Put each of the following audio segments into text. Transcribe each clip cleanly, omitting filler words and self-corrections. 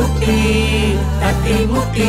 തട്ടിമുട്ടി തട്ടിമുട്ടി.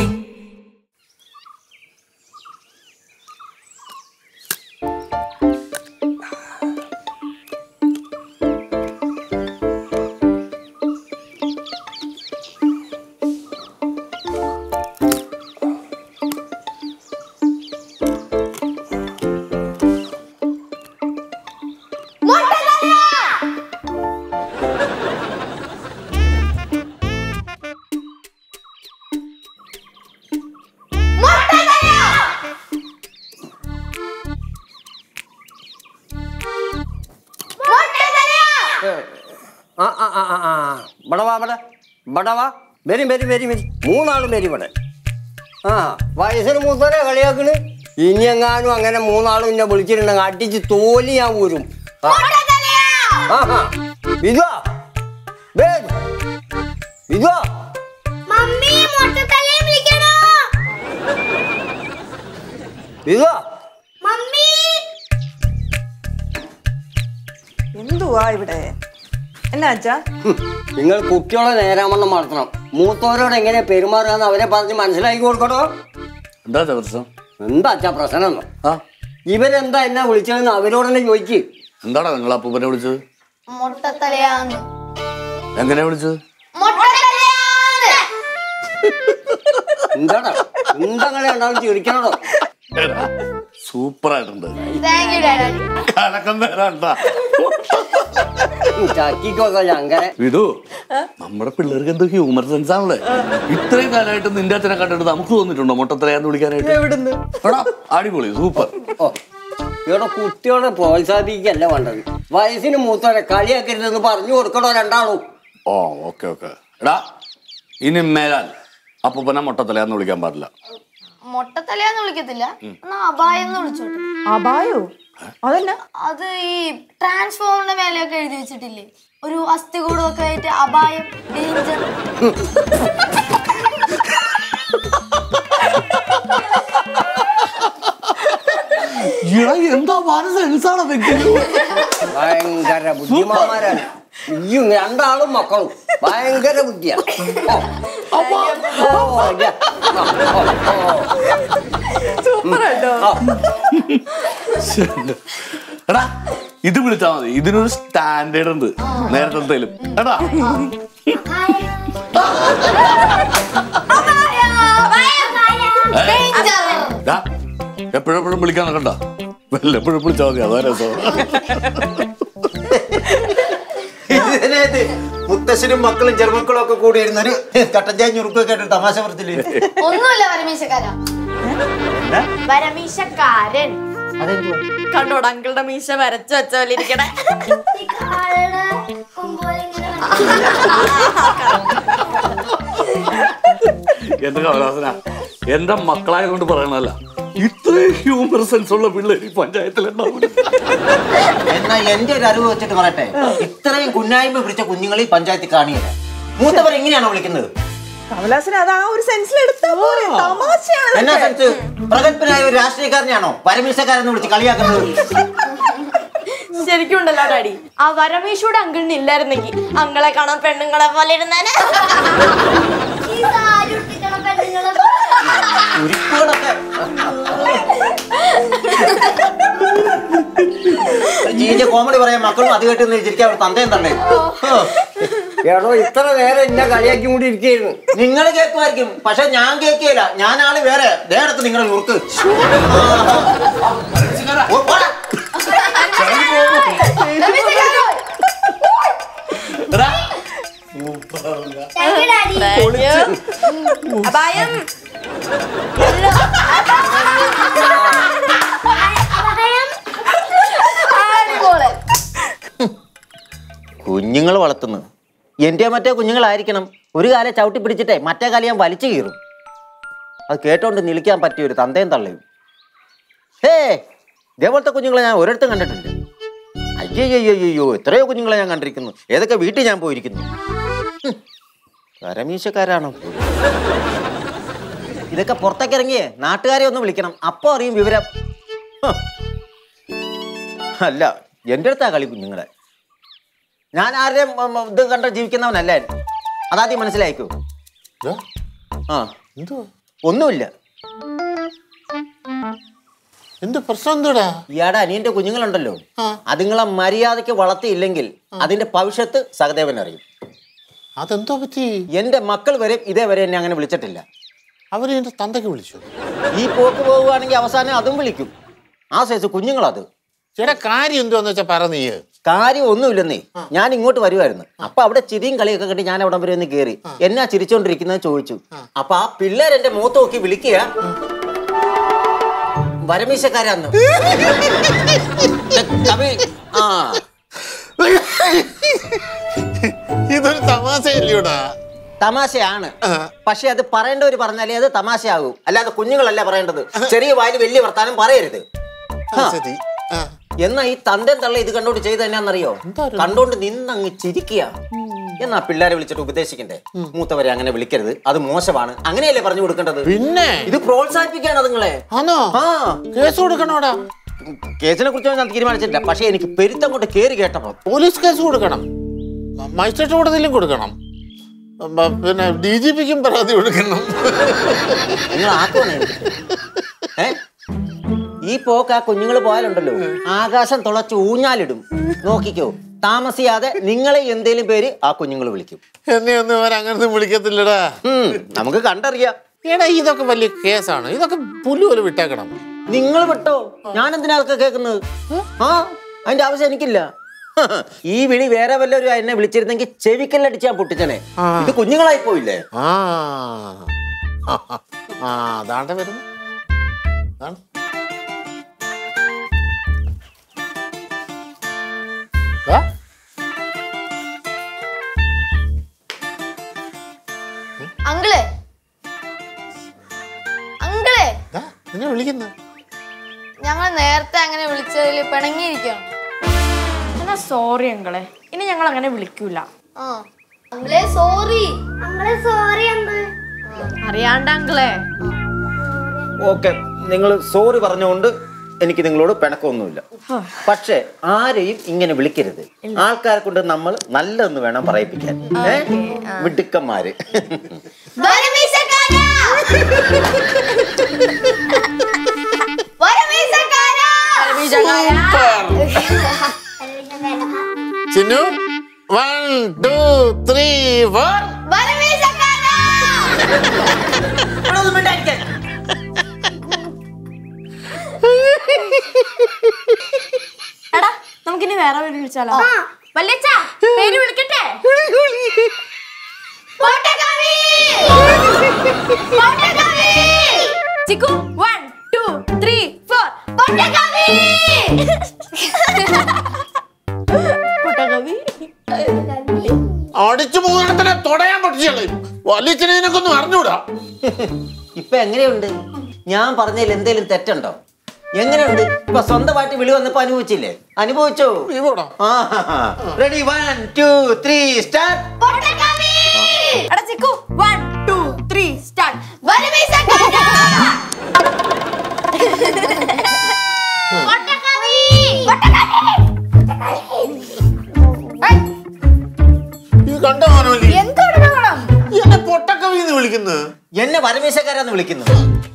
മൂന്നാളും വരും ഇവിടെ. ആ വയസ്സിന് മൂത്തവരെ കളിയാക്കണ്. ഇനി എങ്ങാനും അങ്ങനെ മൂന്നാളും എന്നെ വിളിച്ചിട്ടുണ്ടെങ്കിൽ അടിച്ച് തോലി ഞാൻ പോരും. വിധുവാ വിധുവാ വിധുവാ എന്തുവാ ഇവിടെ? എന്നാച്ചാ നിങ്ങൾ കുട്ടികളെ നേരാമണ്ണം വളർത്തണം. മൂത്തവരോട് എങ്ങനെ പെരുമാറുക അവരെ പറഞ്ഞ് മനസ്സിലാക്കി കൊടുക്കണോ. എന്താ പ്രശ്നം? എന്താ അച്ഛാ പ്രശ്നം? ഇവരെന്താ എന്നെ വിളിച്ചതെന്ന് അവരോട് തന്നെ ചോദിക്ക്. എന്താടാ നിങ്ങൾ അപ്പൂപ്പനെ വിളിച്ചത്? എങ്ങനെ വിളിച്ചത്? എന്താടാ എന്താങ്ങളെ ഉണ്ടാവും ചിരിക്കണോ? സൂപ്പർ ആയിട്ടുണ്ട്. കലക്കം തരാണ്ടാ. വിധു, നമ്മുടെ പിള്ളേർക്ക് എന്തോ ഹ്യൂമർ സെൻസ് ആണല്ലേ. ഇത്രയും കാലമായിട്ട് നിന്റെ അച്ഛനെ കണ്ടിട്ട് നമുക്ക് തോന്നിട്ടുണ്ടോ മുട്ടത്തലയാന്ന് വിളിക്കാനായിട്ട്? അടിപൊളി, സൂപ്പർ. ഇവിടെ കുട്ടികളെ പ്രോത്സാഹിപ്പിക്കല്ല വേണ്ടത്. വയസ്സിന് മൂത്തവരെ കളിയാക്കരുതെന്ന് പറഞ്ഞു കൊടുക്കണോ രണ്ടാളും. Oh okay okay. എടാ ഇനി മേലാൽ അപ്പൂപ്പനെ മുട്ടത്തലയാന്ന് വിളിക്കാൻ പാടില്ല. മൊട്ടത്തലയാന്ന് വിളിക്കത്തില്ല, അപായെന്ന് വിളിച്ചോട്ടെ. അപായോ? അതല്ല, അത് ഈ ട്രാൻസ്ഫോമറിന്റെ മേലെയൊക്കെ എഴുതി വെച്ചിട്ടില്ലേ, ഒരു അസ്ഥികൂടമൊക്കെ ആയിട്ട് അപായം, ഡേഞ്ചർ. എന്താ ഭയങ്കര ബുദ്ധിമാന്മാരാണ് ഈ രണ്ടാളും മക്കളും. ഭയങ്കര ബുദ്ധിയാണ്. എടാ ഇത് വിളിച്ചാ മതി, ഇതിനൊരു സ്റ്റാൻഡേർഡ് ഉണ്ട് നേരത്തെ. എടാ എപ്പോഴെപ്പോഴും വിളിക്കാൻ നോക്കണ്ട, വല്ലപ്പോഴും വിളിച്ചാ മതി. അതാ രസം. മുത്തശ്ശനും മക്കളും ചെറുമക്കളും ഒക്കെ കൂടി ഇരുന്നൊരു കട്ടഞ്ചായ ഞുറുക്കൊക്കെ ആയിട്ട് തമാശ പറച്ചില്. ഒന്നുമല്ല വരമീശക്കാരാ, വരമീശക്കാരൻ. കണ്ടോട് അങ്കിളുടെ മീശ വരച്ചു വെച്ച പോലെ ഇരിക്കണേ. എന്റെ കമലാസന, എന്റെ മക്കളായതുകൊണ്ട് പറയണല്ല, ഇത്രയും ഹ്യൂമർ സെൻസ് ഉള്ള പിള്ളേര് പഞ്ചായത്തിലുണ്ടാവും. എന്നാ എന്റെ ഒരു അറിവ് വെച്ചിട്ട് പറയട്ടെ, ഇത്രയും കുന്നായ്മ പിടിച്ച കുഞ്ഞുങ്ങൾ ഈ പഞ്ചായത്തിൽ കാണിയില്ല. മൂത്തവർ എങ്ങനെയാണോ വിളിക്കുന്നത്? കമലാസന അത് ആ ഒരു സെൻസിൽ എടുത്താ പോരെ. തമാശയാണ്. എന്നാ സെൻസ്? പ്രഗത്ഭനായ ഒരു രാഷ്ട്രീയക്കാരനെയാണോ പരമീശക്കാരെന്ന് വിളിച്ച് കളിയാക്കുന്നത്? ശരിക്കും ഉണ്ടല്ലോ ഡാഡി, ആ വരമീശയുടെ അങ്കിളിന് ഇല്ലായിരുന്നെങ്കിൽ അങ്ങളെ കാണാൻ പെണ്ണുങ്ങളെ പോലെ ഇരുന്നേനെ. കോമഡി പറയാൻ മക്കളും അത് കേട്ട് ചിരിക്കാൻ തന്തയും തണ്ടേ. ഏടോ ഇത്ര നേരം എന്നെ കളിയാക്കി കൂടി ഇരിക്കുന്നു. നിങ്ങൾ കേൾക്കുമായിരിക്കും, പക്ഷെ ഞാൻ കേൾക്കുകയില്ല. ഞാനാള് വേറെ നേരത്ത് നിങ്ങളുടെ ഉറുക്ക്. അപായം. കുഞ്ഞുങ്ങൾ വളർത്തുന്നു എന്റെ മറ്റേ കുഞ്ഞുങ്ങളായിരിക്കണം. ഒരു കാലം ചവിട്ടി പിടിച്ചിട്ടേ മറ്റേ കാലം ഞാൻ വലിച്ചു കീറും. അത് കേട്ടോണ്ട് നിൽക്കാൻ പറ്റിയ ഒരു തന്തയും തള്ളയും. ഇതേപോലത്തെ കുഞ്ഞുങ്ങളെ ഞാൻ ഒരിടത്തും കണ്ടിട്ടില്ല. അയ്യോ എത്രയോ കുഞ്ഞുങ്ങളെ ഞാൻ കണ്ടിരിക്കുന്നു. ഏതൊക്കെ വീട്ടിൽ ഞാൻ പോയിരിക്കുന്നു. പരമീശക്കാരാണോ? ഇതൊക്കെ പുറത്തേക്ക് ഇറങ്ങിയേ നാട്ടുകാരെ ഒന്ന് വിളിക്കണം, അപ്പൊ അറിയും വിവരം. അല്ല എൻ്റെ അടുത്താ കളി കുഞ്ഞുങ്ങളെ. ഞാൻ ആരുടെയും ഇത് കണ്ട് ജീവിക്കുന്നവനല്ലായിരുന്നു, അതാദ്യം മനസ്സിലാക്കൂ. ആ ഒന്നുമില്ല. എന്ത് പ്രശ്നം എന്തോടാ? ഇയാടെ അനിയന്റെ കുഞ്ഞുങ്ങളുണ്ടല്ലോ, അതുങ്ങളെ മര്യാദയ്ക്ക് വളർത്തിയില്ലെങ്കിൽ അതിന്റെ ഭവിഷ്യത്ത് സഹദേവൻ അറിയും. അതെന്തോ പറ്റി? എന്റെ മക്കൾ വരെ ഇതേവരെ എന്നെ അങ്ങനെ വിളിച്ചിട്ടില്ല. അവര് എന്റെ തന്തയ്ക്ക് വിളിച്ചു. ഈ പോക്ക് പോവുകയാണെങ്കിൽ അവസാനം അതും വിളിക്കും. ആ സൈസ് കുഞ്ഞുങ്ങളത്. ചേട്ടാ കാര്യം എന്തോന്ന് വെച്ചാ പറ. നീ കാര്യം ഒന്നുമില്ലെന്നേ. ഞാൻ ഇങ്ങോട്ട് വരുമായിരുന്നു. അപ്പൊ അവിടെ ചിരിയും കളിയൊക്കെ കണ്ടി ഞാൻ അവിടെ വരെ ഒന്ന് കയറി. എന്നാ ചിരിച്ചോണ്ടിരിക്കുന്നത് ചോദിച്ചു. അപ്പൊ ആ പിള്ളേർ എന്റെ മുഖത്ത് നോക്കി വിളിക്കുക, വരമീശക്കാരാന്ന്. ഇതൊരു തമാശയല്ലോടാ. തമാശയാണ്, പക്ഷെ അത് പറയേണ്ടവര് പറഞ്ഞാലേ അത് തമാശയാകൂ. അല്ലാതെ കുഞ്ഞുങ്ങളല്ല പറയേണ്ടത്. ചെറിയ വായിൽ വലിയ വർത്താനം പറയരുത്. എന്നാ ഈ തന്തേം തള്ള ഇത് കണ്ടോണ്ട് ചെയ്ത് എന്നാന്നറിയോ? കണ്ടോണ്ട് നിന്നങ്ങ് ചിരിക്കുക. എന്നാ പിള്ളേരെ വിളിച്ചിട്ട് ഉപദേശിക്കണ്ടേ? മൂത്തവരെ അങ്ങനെ വിളിക്കരുത്, അത് മോശമാണ്, അങ്ങനെയല്ലേ പറഞ്ഞു കൊടുക്കേണ്ടത്? പിന്നെ ഇത് പ്രോത്സാഹിപ്പിക്കാണ് നിങ്ങളെ. കേസ് കൊടുക്കണോടാ? കേസിനെ കുറിച്ച് ഞാൻ തീരുമാനിച്ചിട്ടില്ല, പക്ഷെ എനിക്ക് പെരുത്തം കൊണ്ട് കേറി കേട്ടപ്പോ പോലീസ് കേസ് കൊടുക്കണം, മജിസ്ട്രേറ്റ് കോടതിയിലും കൊടുക്കണം, പിന്നെ DGPക്കും പരാതി കൊടുക്കണം. നിങ്ങൾ ആക്കുവാണ്. ഈ പോക്ക് ആ കുഞ്ഞുങ്ങൾ പോയാലുണ്ടല്ലോ, ആകാശം തുളച്ച് ഊഞ്ഞാലിടും. നോക്കിക്കോ, താമസിയാതെ നിങ്ങളെ എന്തേലും പേര് ആ കുഞ്ഞുങ്ങൾ വിളിക്കും. എന്നെ ഒന്നും അവരങ്ങനൊന്നും വിളിക്കത്തില്ലടാ. നമുക്ക് കണ്ടറിയാം. എടാ ഇതൊക്കെ വലിയ കേസാണ്, ഇതൊക്കെ പുല്ല് പോലെ വിട്ടേക്കണം. നിങ്ങൾ വിട്ടോ, ഞാൻ എന്തിനാ അതൊക്കെ കേൾക്കുന്നത്? അതിന്റെ ആവശ്യം എനിക്കില്ല. ഈ വിളി വേറെ വല്ലവരും എന്നെ വിളിച്ചിരുന്നെങ്കിൽ ചെവിക്കല്ലടിച്ച് ഞാൻ പൊട്ടിച്ചനെ. ഇത് കുഞ്ഞുങ്ങളായി പോയില്ലേ? അതാണ്ട വരുന്നു. അങ്കിളെ അങ്കിളെ എന്നെ വിളിക്കുന്നു. ഞങ്ങൾ നേരത്തെ അങ്ങനെ വിളിച്ചതിൽ പിണങ്ങിയിരിക്കണം. എന്നാ സോറി അങ്കിളെ, ഇനി ഞങ്ങൾ അങ്ങനെ വിളിക്കൂല. അങ്കിളെ സോറി. അങ്കിളെ സോറി അങ്കിൾ. അറിയാണ്ട അങ്കിളെ. ഓക്കെ, നിങ്ങൾ സോറി പറഞ്ഞുകൊണ്ട് എനിക്ക് നിങ്ങളോട് പിണക്കമൊന്നുമില്ല. പക്ഷെ ആരെയും ഇങ്ങനെ വിളിക്കരുത്. ആൾക്കാരെ കൊണ്ട് നമ്മൾ നല്ലതെന്ന് വേണം പറയിപ്പിക്കാൻ. മിടുക്കന്മാര്. ചിന്നു 1 2 3 4. എടാ നമുക്കിനി വേറെ പേര് വിളിച്ചാലോ? വല്യച്ഛാ, പേര് വിളിക്കട്ടെ? ചിക്കു 1 2 3 4. അടിച്ചു മൂന്നെണ്ണത്തിനെ തൊടയാൻ പൊട്ടിച്ചോളൂ. വലിയച്ഛനൊക്കെ ഒന്നും അറിഞ്ഞൂടാ. ഇപ്പൊ എങ്ങനെയുണ്ട്? ഞാൻ പറഞ്ഞതിൽ എന്തേലും തെറ്റുണ്ടോ? എങ്ങനെയുണ്ട്? ഇപ്പൊ സ്വന്തമായിട്ട് വിളി വന്നപ്പോ അനുഭവിച്ചില്ലേ? അനുഭവിച്ചോ? Ready 1 2 3 start. എടാ ചിക്കു 1 2 3 സ്റ്റാർട്ട്. എന്നെ പൊട്ടക്കവി എന്ന് വിളിക്കുന്നത്, എന്നെ വരമീശക്കാരാന്ന് വിളിക്കുന്നത്.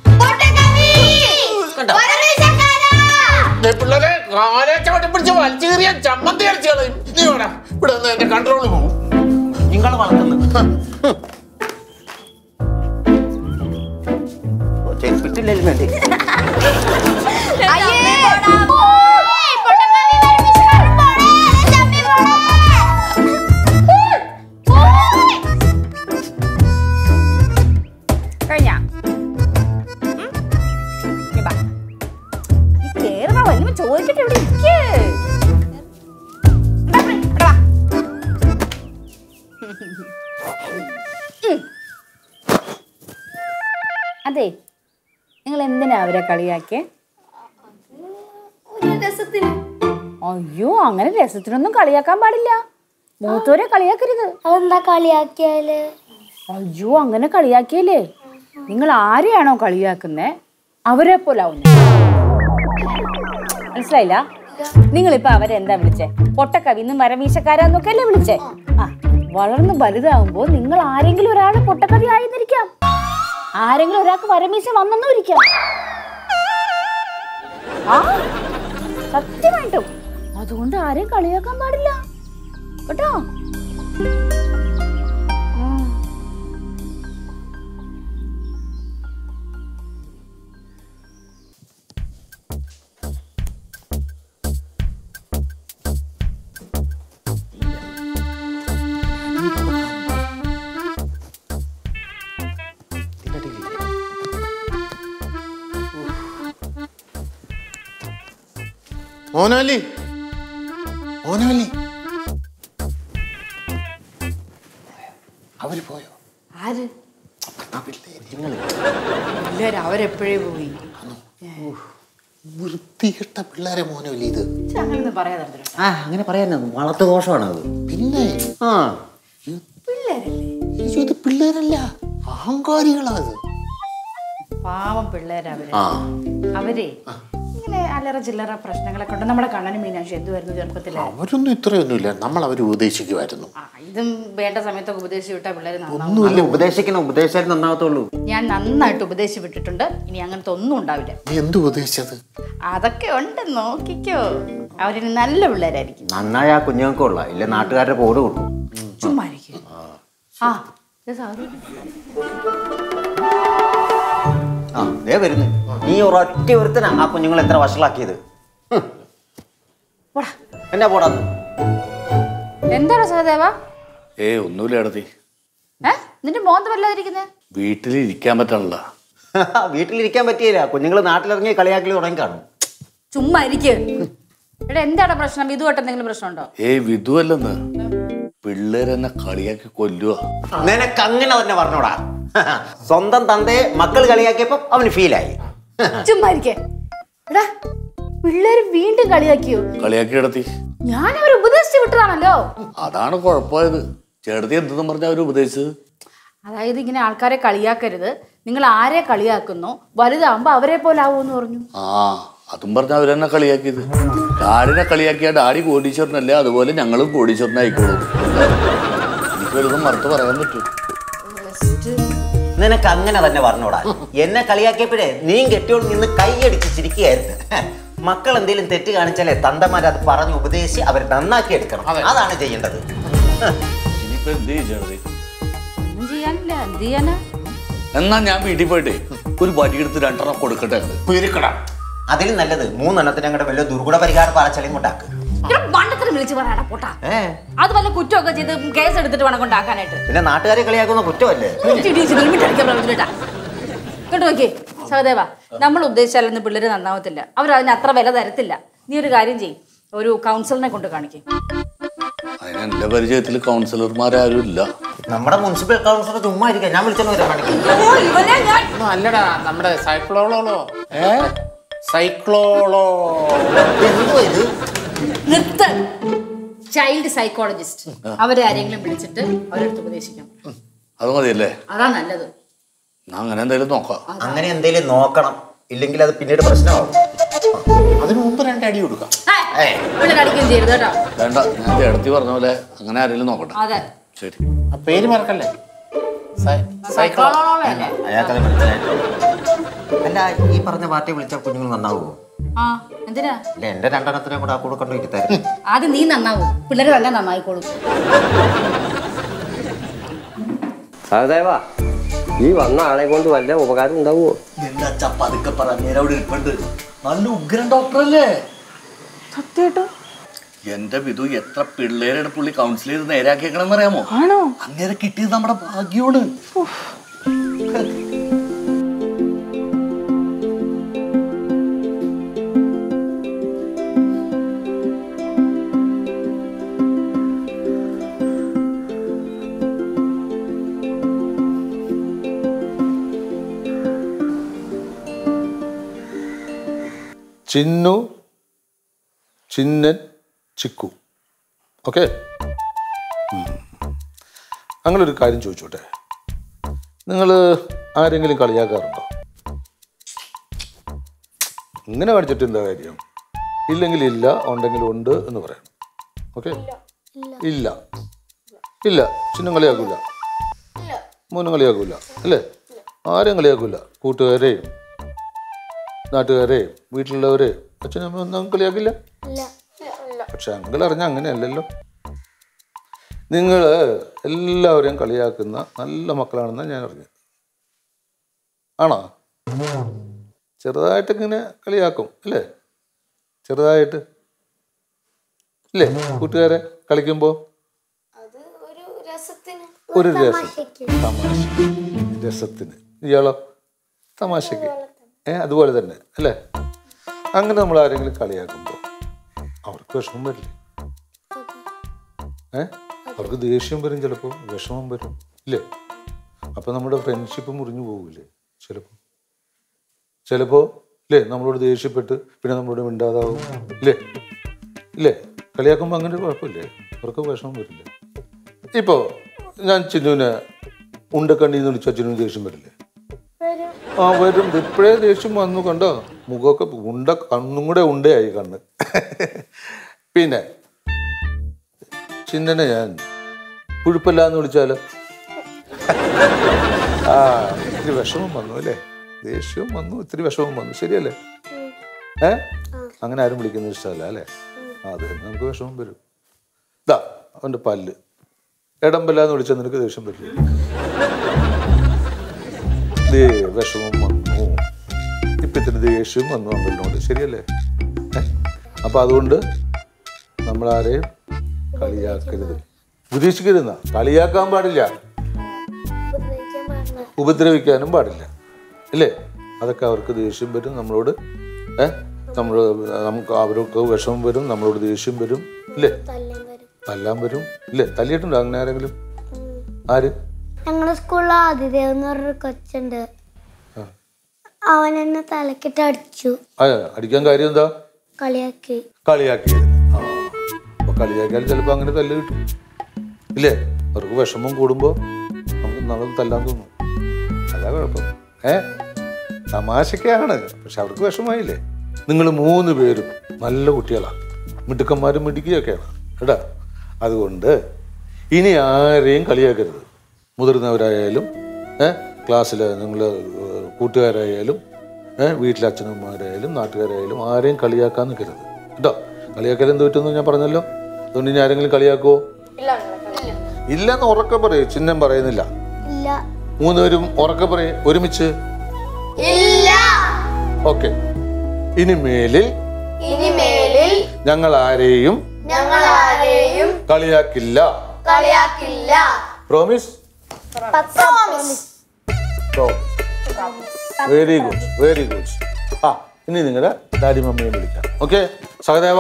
പിള്ളേരെ കാലച്ചവട്ടി പിടിച്ച് വലിച്ചു കയറിയ ചമ്മന്തി അരച്ചു കളയും. നീ വേടാ ഇവിടെ നിന്ന് എന്റെ കൺട്രോളിൽ പോകും. നിങ്ങൾ വളർത്തുന്നു വിട്ടില്ലല്ലോ വേണ്ടി. ചോദിക്കട്ടെ, ഇവിടെ ഇരിക്കേ. അതെ, നിങ്ങൾ എന്തിനാ അവരെ കളിയാക്കിയേ? അയ്യോ, അങ്ങനെ രസത്തിനൊന്നും കളിയാക്കാൻ പാടില്ല. മൂത്തവരെ കളിയാക്കരുത്. അതെന്താ കളിയാക്കിയാല്? അയ്യോ, അങ്ങനെ കളിയാക്കിയല്ലേ നിങ്ങൾ ആരെയാണോ കളിയാക്കുന്നേ അവരെ പോലാവുന്നു. മനസ്സിലായില്ല? നിങ്ങളിപ്പോ അവരെന്താ വിളിച്ചേ? പൊട്ടക്കവിന്ന് മരമീശക്കാരാന്നൊക്കെ അല്ലേ വിളിച്ചേ? വളർന്ന് വലുതാകുമ്പോൾ നിങ്ങൾ ആരെങ്കിലും ഒരാൾ പൊട്ടക്കഥ ആയിരുന്നിരിക്കാം, ആരെങ്കിലും ഒരാൾക്ക് വരമീശ വന്നെന്നും ഇരിക്കാം. ആ സത്യമായിട്ടും അതുകൊണ്ട് ആരെയും കളിയാക്കാൻ പാടില്ല കേട്ടോ. മോനാലി, മോനാലി, അവര് പോയോ? ആര്? പിള്ളേര് അവരെപ്പോഴേ പോയി. വൃത്തികെട്ട പിള്ളേരെ മോനോലി ഇത്. അങ്ങനെയൊന്നും പറയാതെ അങ്ങനെ പറയാൻ വളർത്തു ദോഷമാണ് അത്. പിന്നെ പിള്ളേരല്ലേ? പിള്ളേരല്ല, അഹങ്കാരികളാ അത്. പാവം പിള്ളേരവര്. അവരെ ഇങ്ങനെ അല്ലറ ചില്ലറ പ്രശ്നങ്ങളൊക്കെ ഉണ്ട്. നമ്മുടെ കണ്ണനും മീനാക്ഷി എന്തുവായിരുന്നു ചെറുപ്പത്തില്? അവരൊന്നും ഇത്രയൊന്നുമില്ല, നമ്മൾ അവര് ഉപദേശിക്കുമായിരുന്നു. ഇതും വേണ്ട സമയത്തൊക്കെ ഉപദേശിച്ചു വിട്ടാ പിള്ളേര് ഒന്നുമില്ല, ഉപദേശിച്ചാൽ നന്നാവത്തുള്ളൂ. ഞാൻ നന്നായിട്ട് ഉപദേശിച്ചു വിട്ടിട്ടുണ്ട്. ഇനി അങ്ങനത്തെ ഒന്നും ഉണ്ടാവില്ല. നീ എന്ത് ഉപദേശിച്ചത്? അതൊക്കെ ഉണ്ട്, നോക്കിക്കോ. അവരിന് നല്ല പിള്ളേരായിരിക്കും. നന്നായി ആ കുഞ്ഞുങ്ങൾക്ക് കൊള്ളാം, ഇല്ല നാട്ടുകാരുടെ പോട് കൂട്ടും. ചുമ്മാ വരുന്നു. നീ ഒരൊറ്റ ഒരുത്തനാ ആ കുഞ്ഞുങ്ങൾ എത്ര വഷളാക്കിയത്. എന്നാ പോടാ. എന്താണ് സഹദേവ? ഒന്നുമില്ല ഇടത്തി. നിന്റെ മോന്ത വല്ലാതിരിക്കുന്നേ? വീട്ടിലിരിക്കാൻ പറ്റണല്ല. വീട്ടിലിരിക്കാൻ പറ്റിയില്ല, കുഞ്ഞുങ്ങൾ നാട്ടിലിറങ്ങി കളിയാക്കൽ തുടങ്ങി കാണും. ചുമ്മാ ഇരിക്ക്. എടാ എന്താണ് പ്രശ്നം? വിധുവായിട്ട് എന്തെങ്കിലും പ്രശ്നമുണ്ടോ? വിധു അല്ലെന്ന്, പിള്ളേരെന്നെ കളിയാക്കി കൊല്ലുക. നിനക്ക് അങ്ങനെ തന്നെ പറഞ്ഞോടാ. സ്വന്തം തന്തയെ മക്കൾ കളിയാക്കിയപ്പോ അവന് ഫീലായി. ചുമ്മാ ഇരിക്കേ. എടാ പിള്ളേര് വീണ്ടും കളിയാക്കിയോ? കളിയാക്കി ഇടത്തി. ഞാൻ അവരെ ഉപദേശിച്ചു വിട്ടതാണല്ലോ. അതാണ് കുഴപ്പമായത്. ചേട്ടത്തി എന്തെന്ന് പറഞ്ഞ അവര് ഉപദേശിച്ചത്? അതായത് ഇങ്ങനെ ആൾക്കാരെ കളിയാക്കരുത്, നിങ്ങൾ ആരെ കളിയാക്കുന്നു വലുതാകുമ്പോ അവരെ പോലെ ആവൂന്ന് പറഞ്ഞു. അതും പറഞ്ഞ അവരെന്നെ കളിയാക്കിയത്. ഡാഡിനെ കളിയാക്കിയ ഡാഡി കോടീശ്വരനല്ലേ, അതുപോലെ ഞങ്ങളും കോടീശ്വരനായിക്കോളും. എനിക്ക് വലുതും മറുത്ത് പറയാൻ പറ്റും. നിനക്ക് അങ്ങനെ തന്നെ പറഞ്ഞോടാ. എന്നെ കളിയാക്കിയപ്പോഴേ നീ കെട്ടിയോട് നിന്ന് കൈയടിച്ച് ചിരിക്കുകയായിരുന്നു. മക്കൾ എന്തെങ്കിലും തെറ്റ് കാണിച്ചാലേ തന്തമാർ അത് പറഞ്ഞ് ഉപദേശിച്ച് അവർ നന്നാക്കി എടുക്കണം. അതാണ് ചെയ്യേണ്ടത്. ഇനിയിപ്പോ എന്ത് ചെയ്യണത്? ഒന്നും ചെയ്യാനില്ല, എന്ത് ചെയ്യാനാ? എന്നാ ഞാൻ വീട്ടിൽ പോയിട്ടേ ഒരു വടിയെടുത്ത് 2 കൊടുക്കട്ടെ. അതിലും നല്ലത് 3 അങ്ങോട്ട് വല്ല ദുർഗുണ പരിഹാര പാറച്ചളിയും കൊണ്ടാക്ക്. വിളിച്ചു പറയാടാ പോട്ടാ. അത് വല്ല കുറ്റമൊക്കെ ചെയ്ത് കേസ് എടുത്തിട്ട് വേണം കൊണ്ടാക്കാനായിട്ട്. പിന്നെ നാട്ടുകാരെ കളിയാക്കുന്ന കുറ്റമല്ലേ? കേട്ടോ നോക്കി സഹദേവ, നമ്മൾ ഉദ്ദേശിച്ചാലൊന്നും പിള്ളേര് നന്നാവത്തില്ല. അവരതിന് അത്ര വില തരത്തില്ല. നീ ഒരു കാര്യം ചെയ്യും, ഒരു കൗൺസിലറിനെ കൊണ്ട് കാണിക്കും. എന്റെ പരിചയത്തിൽ കൗൺസിലർമാരും ഇല്ല. നമ്മുടെ മുനിസിപ്പൽ കൗൺസിലർ ചുമ്മാ ഇരിക്കാം. ഞാൻ വിളിച്ചോ അല്ലടാ, നമ്മുടെ സൈക്ലോളോ സൈക്ലോളോ എന്തോ ഇത് ചൈൽഡ് സൈക്കോളജിസ്റ്റ്. അവരെ ആരെങ്കിലും വിളിച്ചിട്ട് അവരെടുത്ത് ഉപദേശിക്കാം. അത് മതിയല്ലേ? അതാ നല്ലത്. അങ്ങനെ എന്തെങ്കിലും നോക്കാം. അങ്ങനെ എന്തെങ്കിലും നോക്കണം, ഇല്ലെങ്കിൽ അത് പിന്നീട് പ്രശ്നമാവും. അതിന് മുമ്പ് 2 അടി കൊടുക്കാം. അടിക്കുകയും ചെയ്യരുത് കേട്ടോ. വേണ്ട, ഞാൻ ചേട്ടത്തി പറഞ്ഞ പോലെ അങ്ങനെ ആരെങ്കിലും നോക്കട്ടെ. അതെ ശരി. ആ പേര് മറക്കല്ലേ. അയാൾക്കത് മനസ്സിലായി. അല്ല, ഈ പറഞ്ഞ പാർട്ടി വിളിച്ച കുഞ്ഞുങ്ങൾ നന്നാവുമോ? എന്തിനാ? അല്ല, എന്റെ 2 കൂടെ ആ കൂടെ കൊണ്ട് ഇരുത്തായിരുന്നു. ആദ്യം നീ നന്നാവും, പിള്ളേര് തന്നെ നന്നായിക്കോളും. സഹദേവാ, ഈ വന്ന ആളെ കൊണ്ട് വല്ല ഉപകാരം ഉണ്ടാവുമോ? പതുക്കെ പറഞ്ഞവിടെ ഇരിപ്പുണ്ട്. നല്ല ഉഗ്രൻ ഡോക്ടറല്ലേ? സത്യായിട്ടും എന്റെ വിധു എത്ര പിള്ളേരുടെ പുള്ളി കൗൺസിൽ ചെയ്ത് നേരാക്കിയേക്കണെന്ന് അറിയാമോ? ആണോ? അങ്ങനെ കിട്ടിയത് നമ്മുടെ ഭാഗ്യമാണ്. ചിന്നു, ചിന്നൻ, ചിക്കു. ഓക്കെ, അങ്ങനൊരു കാര്യം ചോദിച്ചോട്ടെ, നിങ്ങൾ ആരെങ്കിലും കളിയാക്കാറുണ്ടോ? ഇങ്ങനെ കാണിച്ചിട്ട് എന്താ കാര്യം? ഇല്ലെങ്കിൽ ഇല്ല, ഉണ്ടെങ്കിൽ ഉണ്ട് എന്ന് പറയാം. ഓക്കെ, ഇല്ല. ഇല്ല, ചിന്നും കളിയാക്കൂല, മോനും കളിയാക്കൂല അല്ലേ? ആരെയും കളിയാക്കൂല. കൂട്ടുകാരെയും നാട്ടുകാരെയും വീട്ടിലുള്ളവരെയും അച്ഛനമ്മ ഒന്നും കളിയാക്കില്ല. പക്ഷെ അങ്കിൾ അറിഞ്ഞ അങ്ങനെയല്ലല്ലോ. നിങ്ങൾ എല്ലാവരെയും കളിയാക്കുന്ന നല്ല മക്കളാണെന്നാണ് ഞാൻ അറിഞ്ഞത്. ആണോ? ചെറുതായിട്ടൊക്കെ ഇങ്ങനെ കളിയാക്കും അല്ലേ? ചെറുതായിട്ട് ഇല്ലേ? കൂട്ടുകാരെ കളിക്കുമ്പോൾ ഒരു രസത്തിന്. ഇയാളോ? തമാശക്ക്. അതുപോലെ തന്നെ അല്ലേ? അങ്ങനെ നമ്മൾ ആരെങ്കിലും കളിയാക്കുമ്പോൾ അവർക്ക് വിഷമം വരില്ലേ? അവർക്ക് ദേഷ്യം വരും, ചിലപ്പോൾ വിഷമം വരും ഇല്ലേ? അപ്പൊ നമ്മുടെ ഫ്രണ്ട്ഷിപ്പ് മുറിഞ്ഞു പോകില്ലേ? ചിലപ്പോ ഇല്ലേ? നമ്മളോട് ദേഷ്യപ്പെട്ട് പിന്നെ നമ്മളോട് മിണ്ടാതാവും ഇല്ലേ? കളിയാക്കുമ്പോൾ അങ്ങനെ കുഴപ്പമില്ലേ? അവർക്ക് വിഷമം വരില്ലേ? ഇപ്പോ ഞാൻ ചിന്നുവിനെ ഉണ്ടക്കണ്ണീന്ന് വിളിച്ചാൽ ചിന്നു ദേഷ്യം വരില്ലേ? വരും. ഇപ്പോഴേ ദേഷ്യം വന്നു, കണ്ടോ? മുഖമൊക്കെ കണ്ണും കൂടെ ഉണ്ടയായി കണ്ണ്. പിന്നെ ചിന്നനെ ഞാൻ പുഴുപ്പല്ലാന്ന് വിളിച്ചാലോ? ഇത്തിരി വിഷമം വന്നു അല്ലേ? ദേഷ്യവും വന്നു, ഇത്തിരി വിഷമം വന്നു, ശരിയല്ലേ? അങ്ങനെ ആരും വിളിക്കുന്നത് ഇഷ്ടമല്ല അല്ലേ? അതെ, നമുക്ക് വിഷമം വരും. ഇതാ അവൻ്റെ പല്ല് എടമ്പല്ലാന്ന് വിളിച്ചാൽ നിനക്ക് ദേഷ്യം പറ്റില്ല. വിഷമം വന്നു, ഇപ്പൊ ഇത്തിരി ദേഷ്യം വന്നു അമ്പലിനോട്, ശരിയല്ലേ? അപ്പൊ അതുകൊണ്ട് നമ്മളാരെയും കളിയാക്കരുത്, ഉപദേശിക്കരുതെന്നാ. കളിയാക്കാൻ പാടില്ല, ഉപദ്രവിക്കാനും പാടില്ല അല്ലേ? അതൊക്കെ അവർക്ക് ദേഷ്യം വരും നമ്മളോട്. നമുക്ക് അവർക്ക് വിഷമം വരും, നമ്മളോട് ദേഷ്യം വരും ഇല്ലേ? തല്ലാൻ വരും ഇല്ലേ? തല്ലിയിട്ടുണ്ടോ അങ്ങനെ ആരെങ്കിലും? ആര്? ഞങ്ങളുടെ സ്കൂളിൽ ആതിഥേവ് എന്ന് പറഞ്ഞൊരു കൊച്ചുണ്ട്. അവൻ എന്നെ തലക്കിട്ട് അടിച്ചു. അടിക്കാൻ കാര്യം എന്താ? കളിയാക്കിയത്. അപ്പൊ കളിയാക്കിയാൽ ചിലപ്പോ അങ്ങനെ തല്ല് കിട്ടും ഇല്ലേ? അവർക്ക് വിഷമം കൂടുമ്പോ നമുക്ക് നമ്മൾ തല്ലാൻ തോന്നും. അതാ കുഴപ്പം. തമാശക്കാണ്, പക്ഷെ അവർക്ക് വിഷമമായില്ലേ? നിങ്ങൾ 3 പേരും നല്ല കുട്ടികളാണ്, മിടുക്കന്മാരും മിടുക്കിയൊക്കെയാണ് കേട്ടാ. അതുകൊണ്ട് ഇനി ആരെയും കളിയാക്കരുത്. മുതിർന്നവരായാലും ക്ലാസ്സിലെ നിങ്ങൾ കൂട്ടുകാരായാലും വീട്ടിലെ അച്ഛനമ്മമാരായാലും നാട്ടുകാരായാലും ആരെയും കളിയാക്കാൻ നിൽക്കരുത് കേട്ടോ. കളിയാക്കൽ എന്ത് പറ്റുമെന്ന് ഞാൻ പറഞ്ഞല്ലോ. അതുകൊണ്ട് ഇനി ആരെങ്കിലും കളിയാക്കുമോ? ഇല്ലെന്ന് ഉറക്കെ പറയൂ. ചിഹ്നം പറയുന്നില്ല. 3 പേരും ഉറക്കെ പറയേ ഒരുമിച്ച്. ഓക്കെ. ഇനി മേലിൽ ഞങ്ങൾ ആരെയും കളിയാക്കില്ല. Promise? Very good, very good. ഇനി നിങ്ങളുടെ ഡാഡി മമ്മിയെ വിളിക്കാം. ഓക്കെ? സഹദേവ,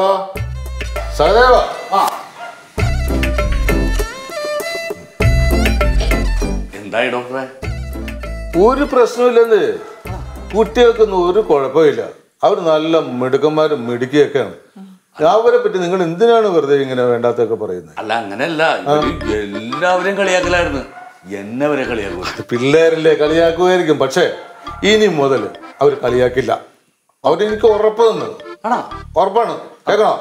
എന്തായി ഡോക്ടറെ? ഒരു പ്രശ്നമില്ലെന്ന്. കുട്ടികൾക്കൊന്നും ഒരു കുഴപ്പമില്ല. അവർ നല്ല മിടുക്കന്മാരും മിടുക്കിയൊക്കെയാണ്. അവരെ പറ്റി നിങ്ങൾ എന്തിനാണ് വെറുതെ ഇങ്ങനെ വേണ്ടാത്തൊക്കെ പറയുന്നത്? അല്ല, അങ്ങനെയല്ല. എല്ലാവരെയും കളിയാക്കലായിരുന്നു, എന്നെ വരെ കളിയാക്കും. പിള്ളേരല്ലേ, കളിയാക്കുമായിരിക്കും. പക്ഷെ ഇനി മുതൽ അവർ കളിയാക്കില്ല. അവരെനിക്ക് ഉറപ്പ് തന്നു. ഉറപ്പാണ്. കേൾക്കണോ?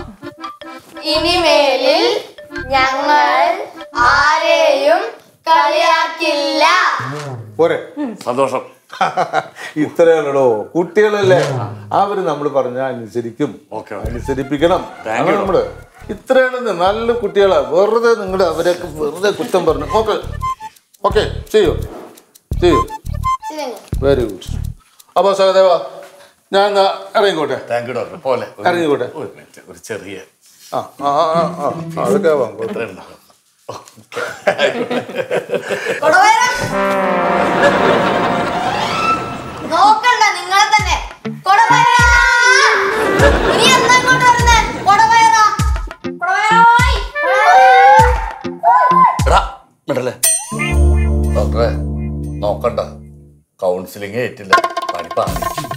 ഇനിമേലിൽ ഞങ്ങൾ ആരെയും കളിയാക്കില്ല. പോരെ? സന്തോഷം. ഇത്രയുള്ളോ കുട്ടികളല്ലേ, അവര് നമ്മൾ പറഞ്ഞാൽ അനുസരിക്കും, അനുസരിപ്പിക്കണം. നമ്മള് ഇത്രയാണെന്ന് നല്ല കുട്ടികളാ. വെറുതെ നിങ്ങളുടെ അവരെയൊക്കെ വെറുതെ കുറ്റം പറഞ്ഞു. ഓക്കെ, ഓക്കെ, ചെയ്യൂ. Very good. അപ്പൊ സഹദേവ, ഞാൻ ഇറങ്ങിക്കോട്ടെ. Thank you doctor. പോലെ ഇറങ്ങിക്കോട്ടെ. ഒരു ചെറിയ അതൊക്കെ നോക്കണ്ട, നിങ്ങളെ തന്നെ. ഡോക്ടറെ നോക്കണ്ട, കൗൺസിലിംഗ് ഏറ്റില്ല, പണിപ്പാ.